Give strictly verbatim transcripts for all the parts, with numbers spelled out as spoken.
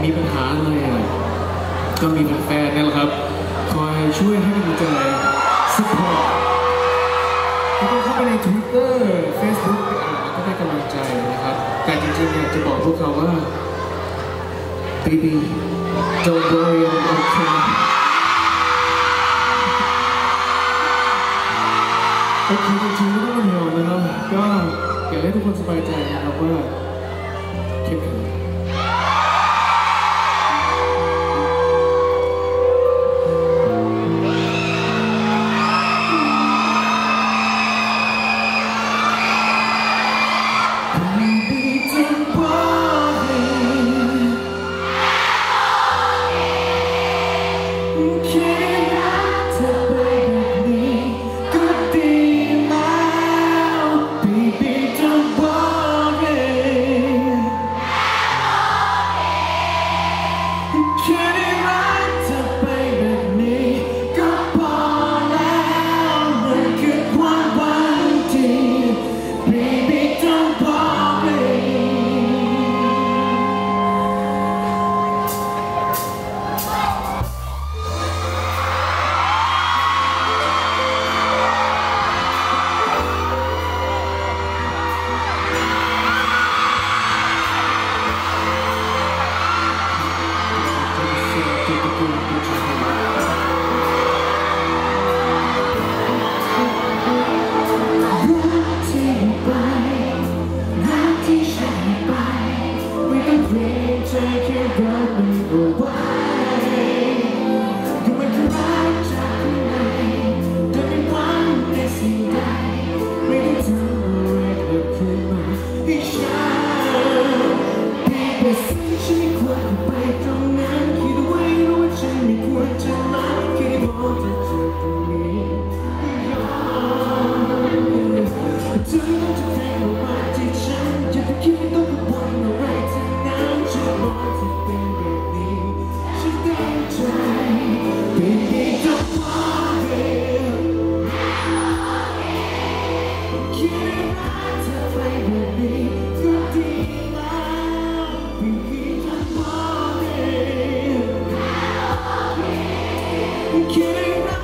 มีปัญหาอะไรอ่ะก็มีแฟนๆนี่แหละครับคอยช่วยให้กำลังใจซัพพอร์ตก็ต้องเข้าไปใน Twitter Facebook ไปอ่านแล้วก็ให้กำลังใจนะครับแต่จริงๆอยากจะบอกพวกเขาว่า baby don't worry I'm okay โอเคจริงๆไม่ต้องเป็นห่วงนะครับก็อยากให้ทุกคนสบายใจนะครับว่าเข้มแข็ง Kidding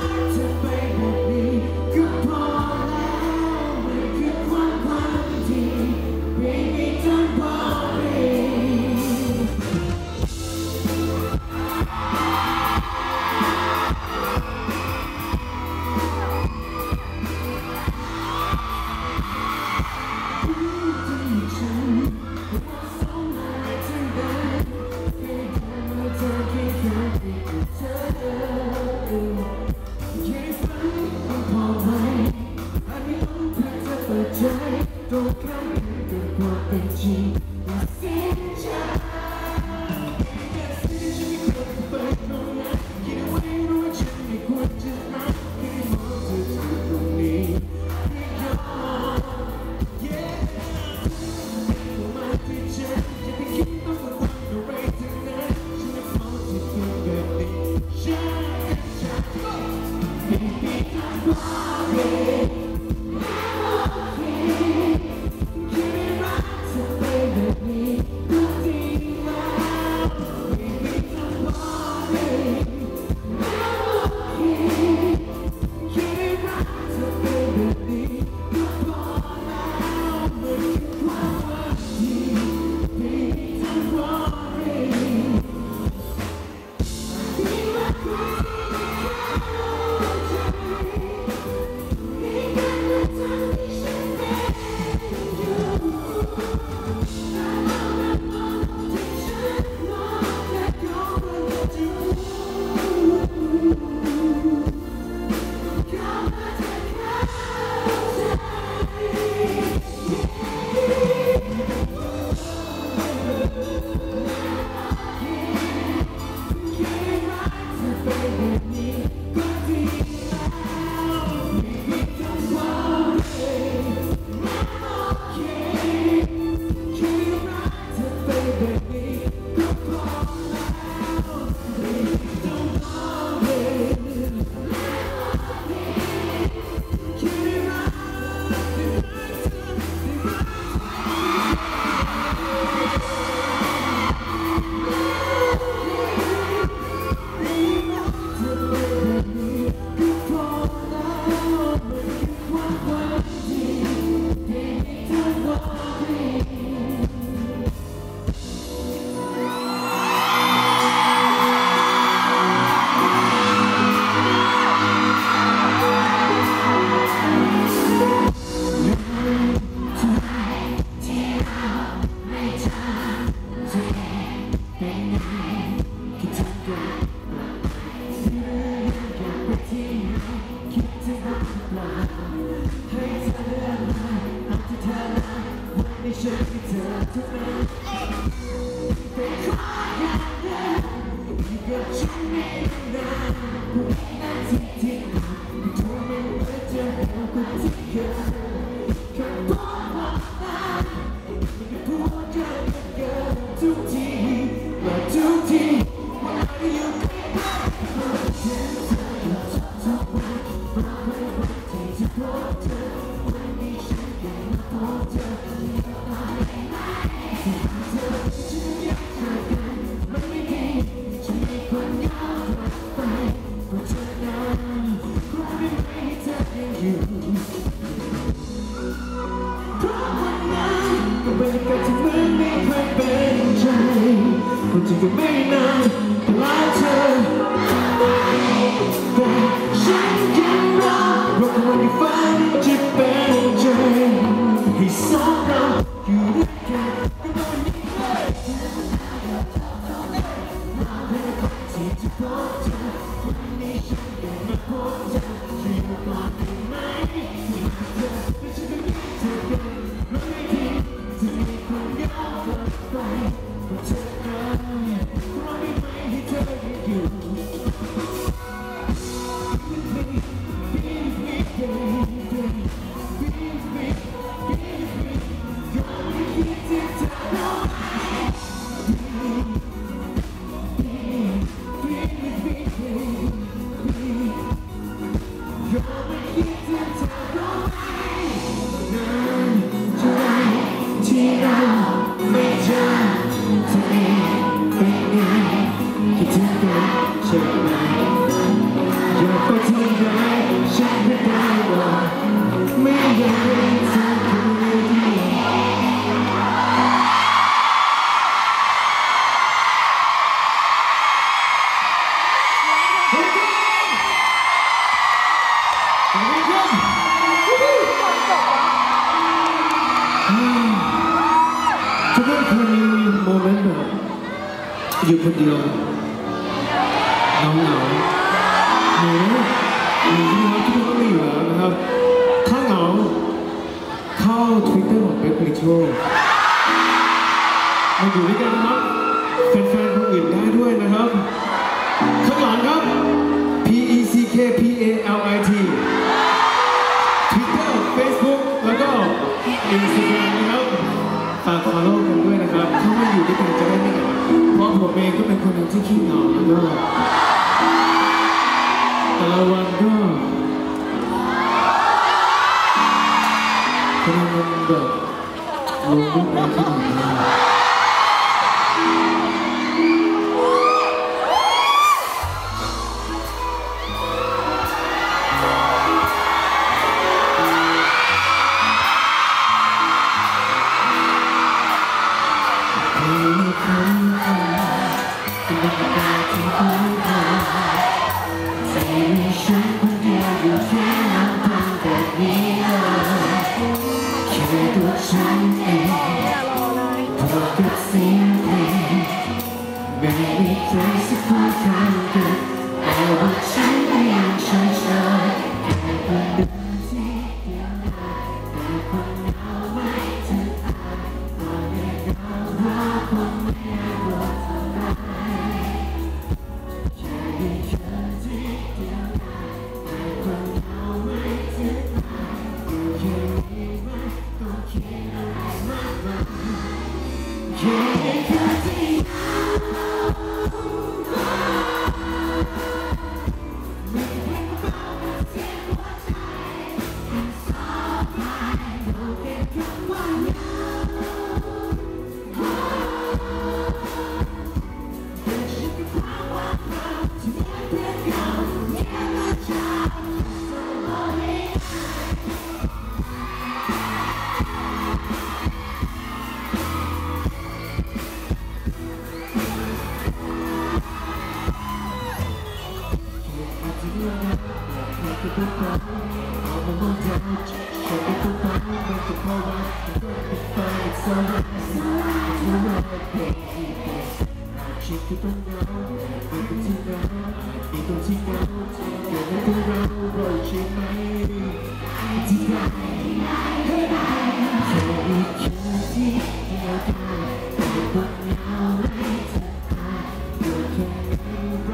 กับฉันไม่นานผู้นั้นที่ที่ที่เธอไม่เหมือนเธอเราก็ที่เคยแค่พบว่าไม่พูดเกินเกินทุกทีและทุกทีว่าอยู่ใกล้ๆเราเดินทางทุกทุกวันเราไม่ไหวที่จะพบเธอวันนี้ฉันยังไม่พบเธอที่ตายที่เธอฉันอยากเจอกันมันไม่ดีฉันไม่ควรยอมรับไปเพราะเธอนั้นคงไม่ไหวให้เธอยังอยู่เพราะวันนั้นก็บรรยากาศที่เหมือนไม่เคยเป็นใจคนที่ก็ไม่นานแล้วเธอแต่ฉันยังรอรอวันที่ฝันจะเป็นใจให้สองเราอยู่ด้วยกันก็วันนี้ที่จะพบเธอวันนี้ฉันยังไม่พบเธอช่วยบอกได้ไหมที่เธอและฉันก็มีเธอกันมันไม่ดีที่มีความยอมรับไปเพราะเธอนั้นเพราะไม่ไหวให้เธอยังอยู่ที่เราไม่เจอเธอเป็นไงคิดถึงกันใช่ไหมอยากไปที่ไหนฉันไม่ได้ว่าไม่อยากให้เธอคนเดียวทุกคนเคยมีโมเมนต์แบบอยู่คนเดียวเหงาเหงาหนูหนูนะครับทุกคนก็มีอยู่แล้วนะครับถ้าเหงาเข้า Twitter ของเป๊กผลิตโชคมาอยู่ด้วยกันนะครับแฟนๆคนอื่นได้ด้วยนะครับข้างหลังครับ P E C K P A L I T Twitter Facebook แล้วก็ Instagram นะครับฝาก follow กันด้วยนะครับเข้ามาอยู่ด้วยกันจะได้ไม่เหงาเพราะผมเองก็เป็นคนหนึ่งที่ขี้เหงาแล้วก็แต่ละวันก็กำลังแบบลงรูปอะไรที่ดีมากฉันเองพบกับเสียงเพลงไม่มีใครสักคนข้างกันแต่ว่าฉันยังเฉยเฉยแค่คนเดินที่เดียวแต่คนเหงาไม่ถึงอ่านก็ได้เหงาเพราะคนไม่รู้เท่าไรแค่ได้เจอที่เดียวแต่คนเหงาไม่ถึงอ่านก็แค่นี้ไม่ต้องคิดอะไรมากมายแค่แค่ที่ไม่เป็นเบาเสียงหัวใจมันสบายเราเก็บคำว่าเหงาแต่ฉันก็พาว่าเราที่ไม่เพื่อนเราเนี่ยมาจากสมองให้ทุกครั้งเอามาเมื่อเธอฉันเป็นทุกครั้งมันจะเพราะว่ามันก็เป็นไฟสว่างสว่างสว่างเป็นที่เป็นฉันก็ต้องเหงาเป็นคนที่เหงาอีกคนที่เหงาเกิดในตัวเราเราใช่ไหมที่ได้แค่อีกแค่ที่เดียวกันแต่คนเหงาไม่เธอเกิดแค่นี้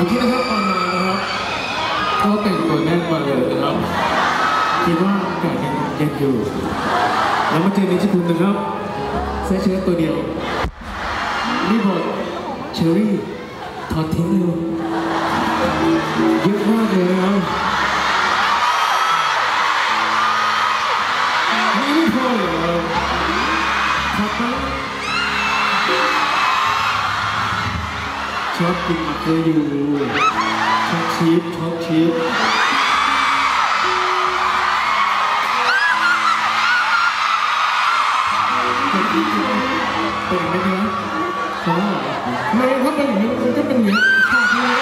มื่อกี้นะครับตอนมานะครับก็แต่งตัวแน่นมาเลยนะครับคิดว่าอากาศยังเย็นอยู่แล้วมาเจอในญี่ปุ่นนะครับเสื้อเชิ้ตตัวเดียวนี่บอกเชอรี่ถอดทิ้งเลยเยอะมากเลยนะครับนี่ไม่พอเหรอถอดไปชอบกินอัพเลยอยู่ชอบชีสชอบชีสเป็นไหมครับอ๋อไม่ถ้าเป็นอย่างนี้มันก็เป็นอย่างนี้ขาดเลย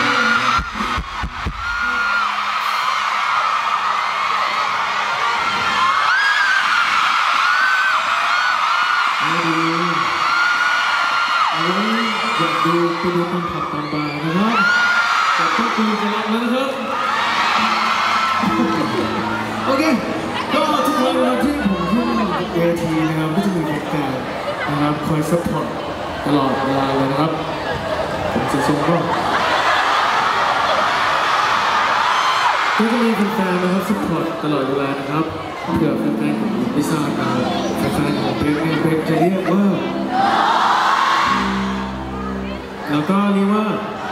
อยากดูไปดูตอนผับตอนบาร์นะครับจากทุกคนจะรับแล้วนะครับโอเคก็ทุกวันเราที่ผมขึ้นเวทีนะครับก็จะมีแขกนะครับคอยซัพพอร์ตตลอดเวลาเลยนะครับผมจะส่งก็ก็จะมีแฟนๆนะครับซัพพอร์ตตลอดเวลานะครับเผื่อแฟนๆของผมไม่ทราบนะครับแฟนๆของเพลงเนี่ยเพลงจะเรียกว่าแล้วก็เรียกว่า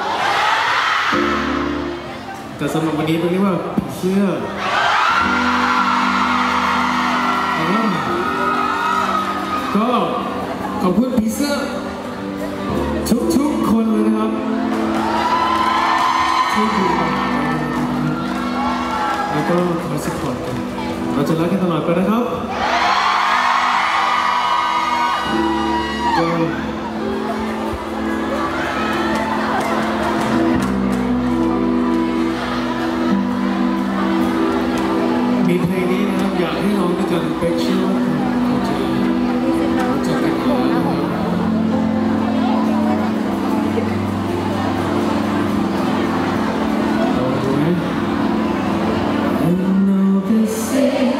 แต่สำหรับวันนี้เป็นเรียกว่าเสื้อก็ขอบคุณพีเซอร์ทุกๆคนเลยนะครับที่ดูมาแล้วก็คอยสปอร์ตกันเราจะรักกันตลอดไปนะครับก็มีเพลงนี้นะครับอยากให้ร้องด้วยกันเป็นชื่อว่าจะเป็นอะไรนะครับเราดูไหม I know this is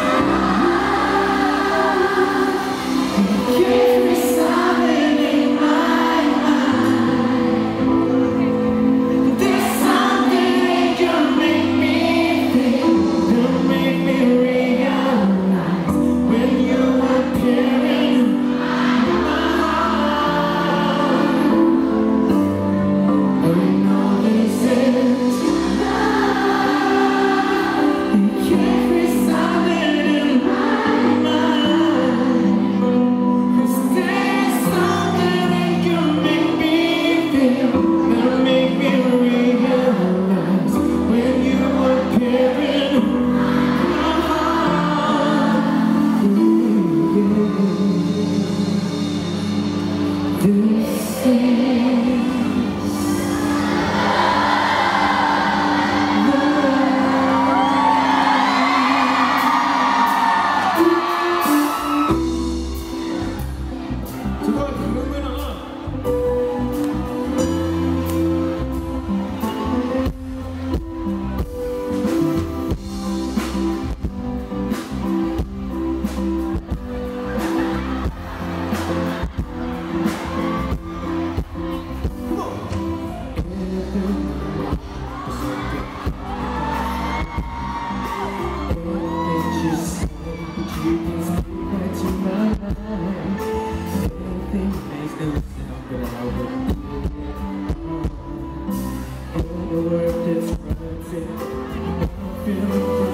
every silent in my mind. There's something that you make me feel, you make me realize when you appear in my heart. I know this is every silent in my mind. 'Cause there's something that you make me feel, that make me realize when you appear in my heart. This isทุกคนถึงรู้ไหมนะThe world is running, feel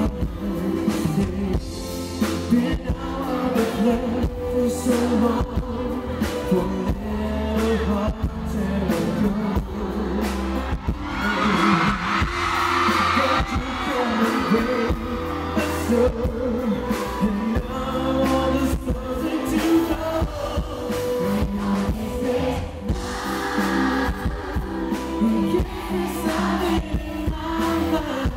been out of love for so long, for little heart to go. But you come and break my soul, and now all is nothing to know. You can't decide in my mind.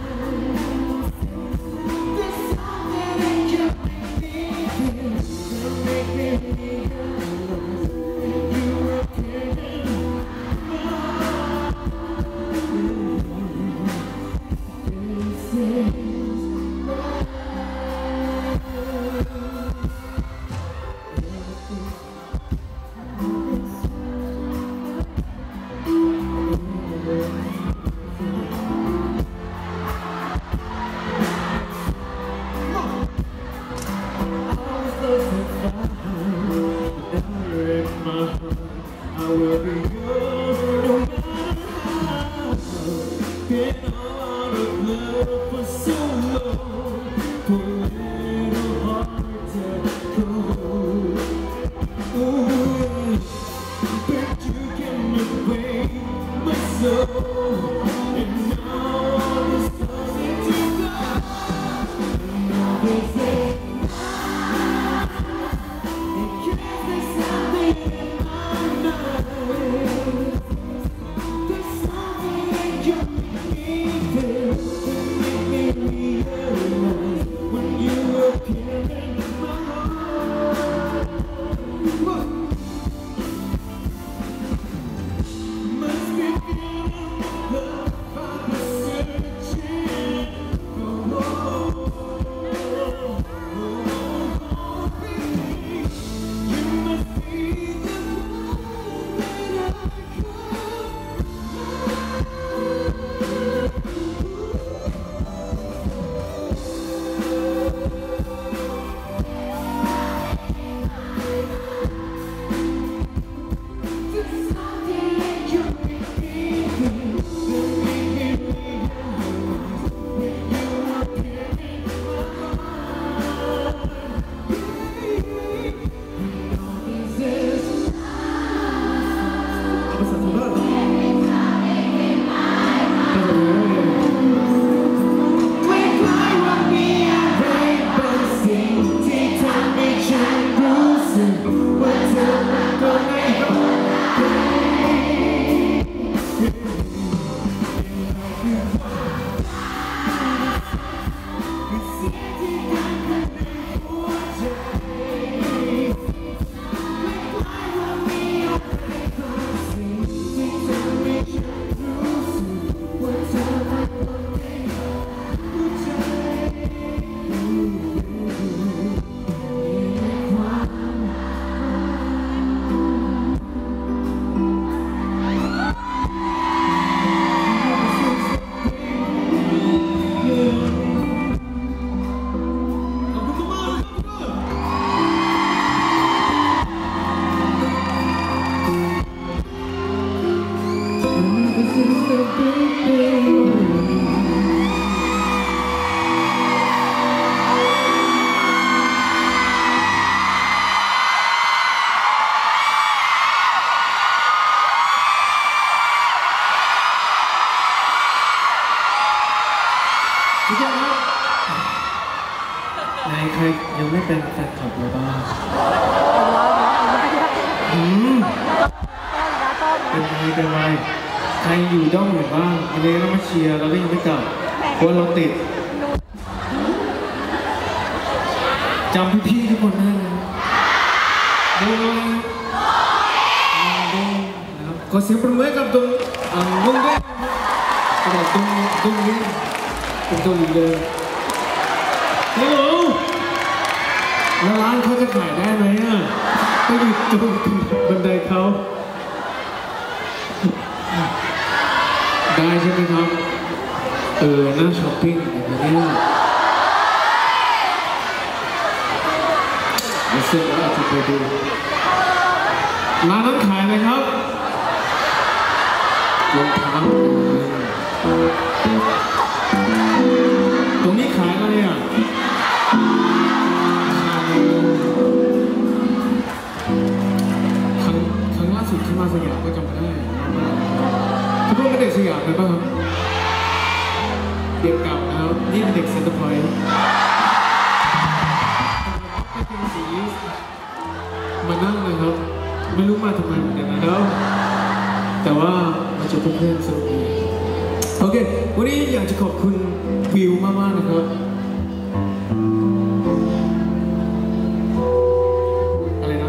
will be yours no matter how. Been out of love for so long, for a little hard to go. Ooh, but you can away my soul, and now all is coming to go. Now there's aไหนใครยังไม่เป็นแฟนคลับเราบ้างอืมเป็นไงเป็นไงใครอยู่ด้อมอยู่บ้างวันนี้เรามาเชียร์เราก็ยังไม่กลับเพราะเราติดจำพี่ๆทุกคนได้เลยดูเลยดูนะครับขอเสียงปรบมือกับตรงวงด้วยกับตรงตรงนี้ตรงตรงนี้เลยฮัลโหลแล้วร้านเขาจะขายได้ไหมอ่ะไปอยู่ตรงบันไดเขาได้ใช่ไหมครับเออหน้าช้อปปิ้งอย่างนี้เดี๋ยวเสร็จแล้วจะไปดูร้านนั้นขายอะไรครับรองเท้าตรงนี้ขายอะไรอ่ะครั้งครั้งล่าสุดที่มาสยามก็จำไม่ได้ทุกคนเป็นเด็กสยามไหมบ้างครับเด็กเก่านะครับนี่เป็นเด็กเซ็นเตอร์พอยต์มานั่งเลยครับไม่รู้มาทำไมเหมือนกันนะครับแต่ว่ามาเจอเพื่อนๆสนุกดีโอเควันนี้อยากจะขอบคุณวิวมากๆนะครับอะไรนะ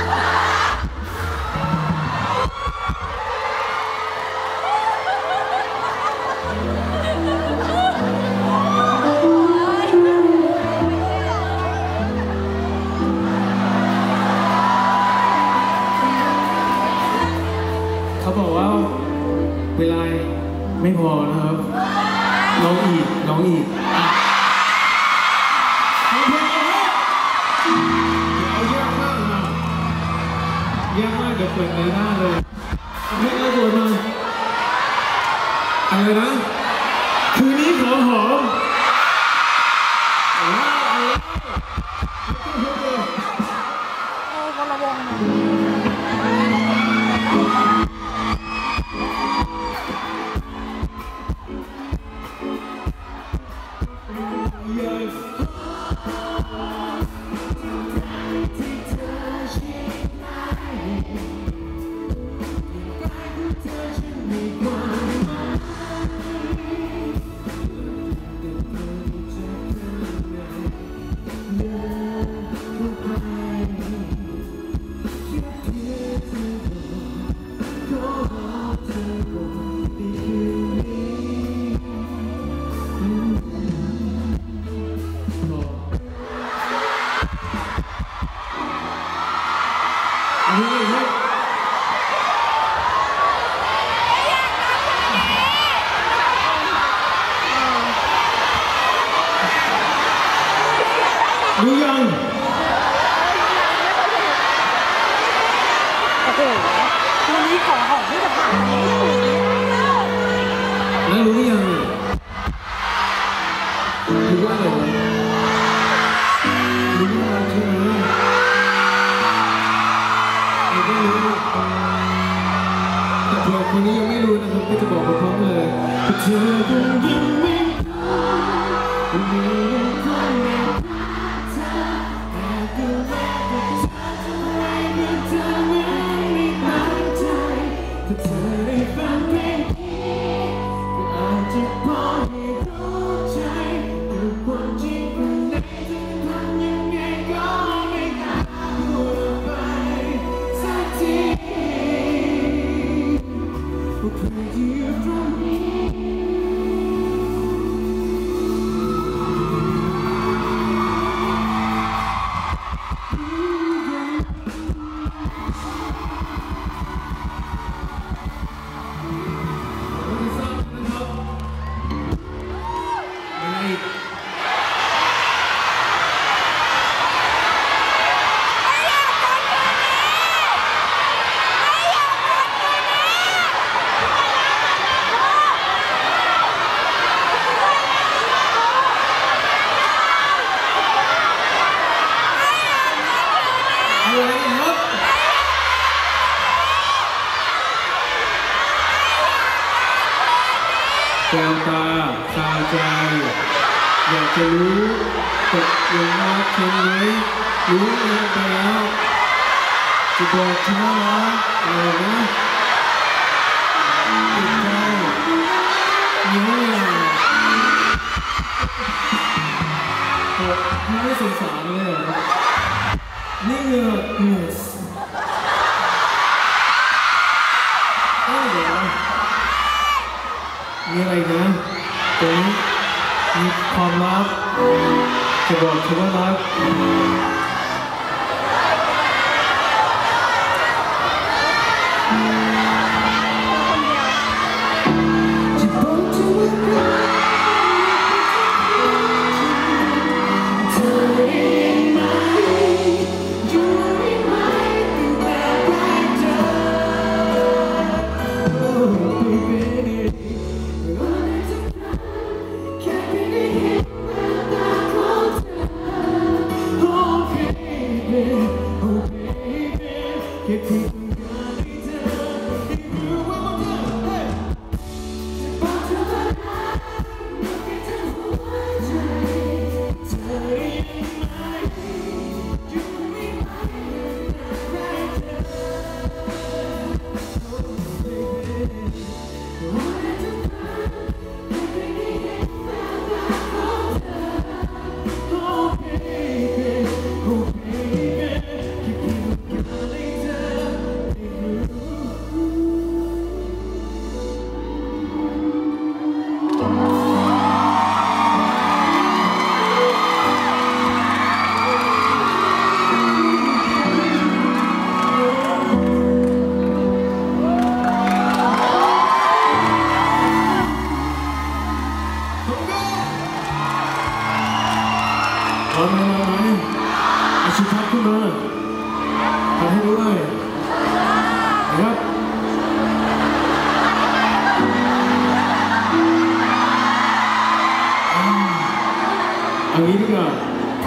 เขาบอกว่าเวลาไม่พอนะครับน้องอีกน้องอีกน้องเพลงนะครับเดี๋ยวเอาเยอะมากนะเยอะมากเดี๋ยวเปิดในหน้าเลยไม่น่ากลัวมากอะไรนะคืนนี้ขอหอมว้าวอะไรเออคนละวงรู้ยังโอ้โหวันนี้ของหอมที่จะผ่านแล้วรู้ยังรู้ว่าอะไรรู้ว่าใช่ไหมเราก็รู้แต่เผื่อคนนี้ยังไม่รู้นะครับก็จะบอกพร้อมๆเลยเธอคงยังไม่แก้วตาคาใจอยากจะรู้ตกลงรักเธอไหมรู้แล้วไปแล้วจะบอกเธอว่าอะไรนะติดใจเยอะอย่างไม่สงสารเลยเหรอนี่เหงื่อเหงื่อมีอะไรนะตรงนี้มีความลับจะบอกเธอว่ารัก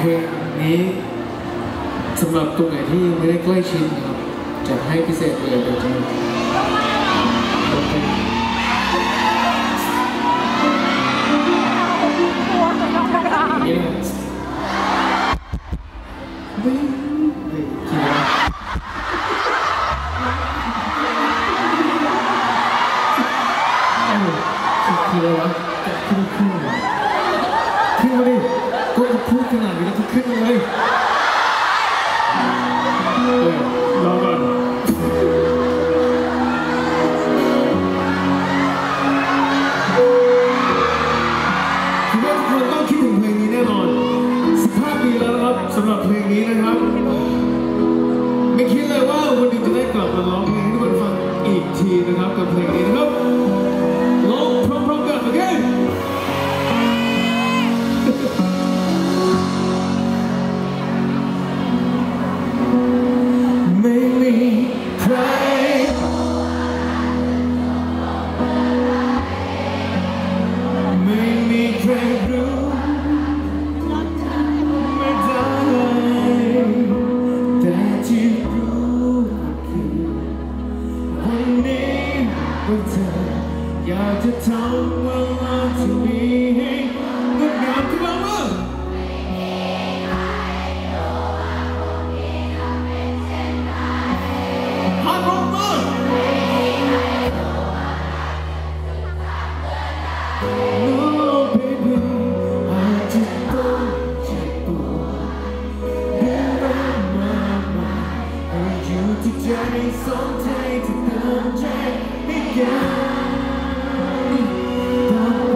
ลงนี้สำหรับตรงไหนที่ไม่ได้ใกล้ชิดนะครับจะให้พิเศษเลยเดี๋ยวจะนี่นะวิ่งเฮ้ยคิดว่าเอ้าคิดว่าวะจะขึ้นขึ้นขึ้นมาดิก็พูดขนาดนี้แล้วก็ขึ้นมาเลยเออรอก่อนคิดว่าทุกคนต้องคิดถึงเพลงนี้แน่นอนสิบห้าปีแล้วนะครับสำหรับเพลงนี้นะครับไม่คิดเลยว่าวันหนึ่งจะได้กลับมาร้องเพลงให้ทุกคนฟังอีกทีนะครับกับเพลงนี้นะครับร้องพร้อมๆกันโอเคไม่มีใครไม่มีใครรู้ไม่ได้แต่ที่รู้คือวันนี้ว่าเธออยากจะทำเวลาที่มีให้งดงามขึ้นมาว่าสองใจที่เติมใจให้กันต่อไป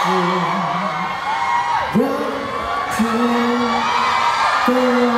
รักเธอ